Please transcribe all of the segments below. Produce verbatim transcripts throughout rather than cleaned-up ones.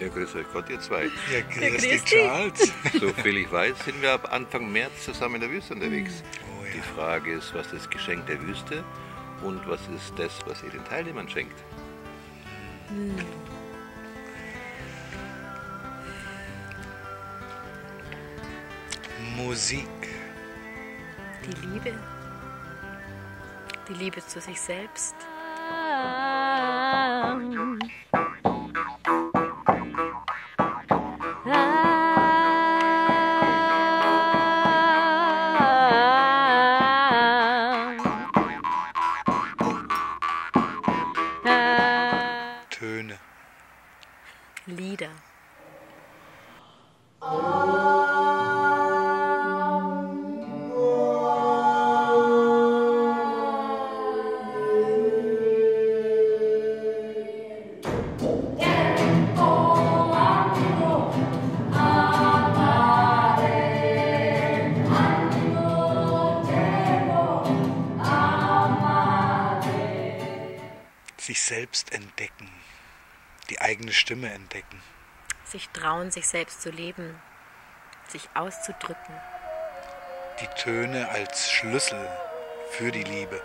Ja, grüß euch Gott, ihr zwei. Ja, grüß Ja, grüß dich, dich. Charles. So viel ich weiß, sind wir ab Anfang März zusammen in der Wüste unterwegs. Oh ja. Die Frage ist, was das Geschenk der Wüste und was ist das, was ihr den Teilnehmern schenkt? Musik. Die Liebe. Die Liebe zu sich selbst. Töne. Lieder. Sich selbst entdecken. Die eigene Stimme entdecken. Sich trauen, sich selbst zu leben. Sich auszudrücken. Die Töne als Schlüssel für die Liebe.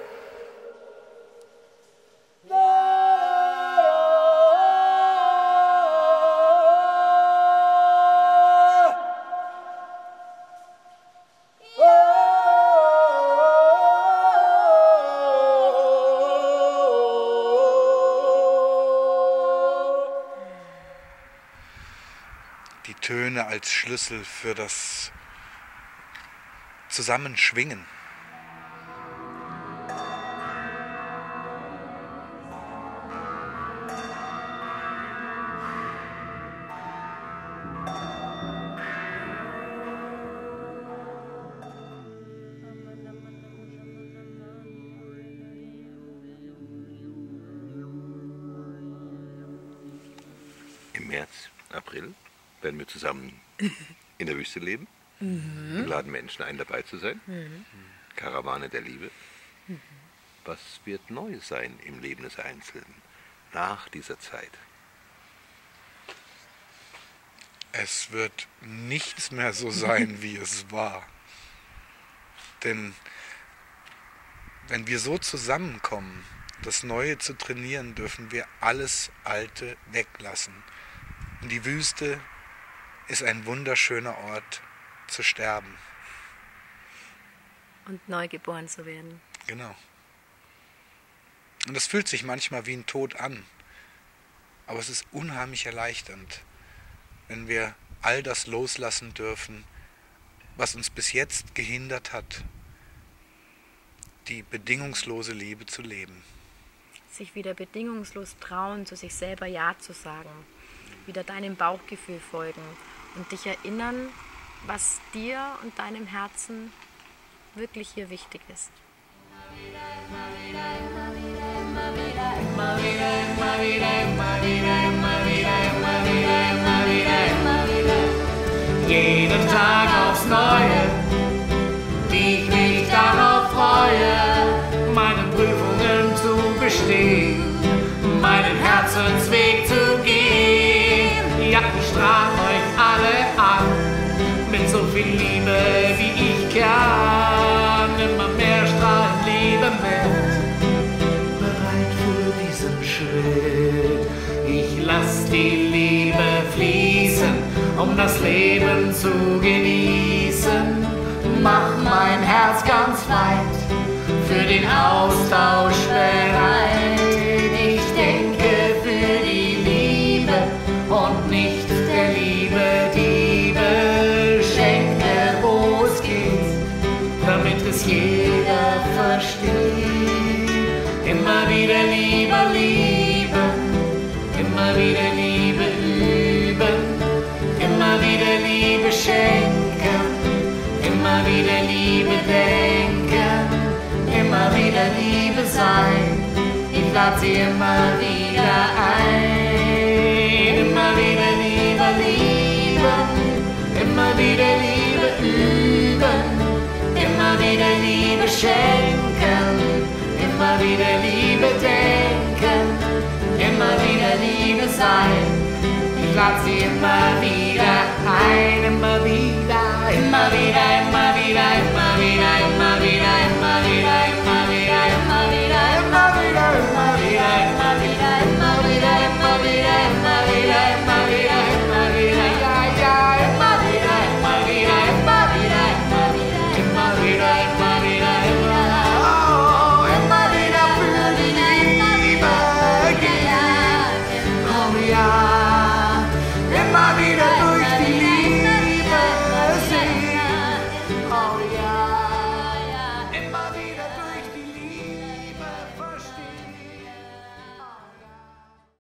Die Töne als Schlüssel für das Zusammenschwingen. Im März, April werden wir zusammen in der Wüste leben. Wir laden Menschen ein, dabei zu sein. Karawane der Liebe. Was wird neu sein im Leben des Einzelnen nach dieser Zeit? Es wird nichts mehr so sein, wie es war. Denn wenn wir so zusammenkommen, das Neue zu trainieren, dürfen wir alles Alte weglassen. Und die Wüste ist ein wunderschöner Ort zu sterben. Und neu geboren zu werden. Genau. Und das fühlt sich manchmal wie ein Tod an. Aber es ist unheimlich erleichternd, wenn wir all das loslassen dürfen, was uns bis jetzt gehindert hat, die bedingungslose Liebe zu leben. Sich wieder bedingungslos trauen, zu sich selber Ja zu sagen. Wieder deinem Bauchgefühl folgen und dich erinnern, was dir und deinem Herzen wirklich hier wichtig ist. Jeden Tag aufs Neue, wie ich mich darauf freue, meine Prüfungen zu bestehen, meinen Herzensweg zu gehen. Ja, ich strahle euch alle an, mit so viel Liebe, wie ich kann. Immer mehr strahlen Liebe mit, bereit für diesen Schritt. Ich lass die Liebe fließen, um das Leben zu genießen. Mach mein Herz ganz weit, für den Austausch bereit. Ich denke für die Liebe und nicht der Liebe Diebe. Schenke, wo es geht, damit es jeder versteht. Immer wieder Liebe, lieben, immer wieder Liebe üben, immer wieder Liebe schenken, immer wieder Liebe denken, immer wieder Liebe sein. Ich lade sie immer wieder ein. Immer wieder Liebe lieben, immer wieder Liebe üben, immer wieder Liebe schenken, immer wieder Liebe denken, immer wieder Liebe sein. Ich ich lade sie immer wieder ein, immer wieder, immer wieder, immer wieder, immer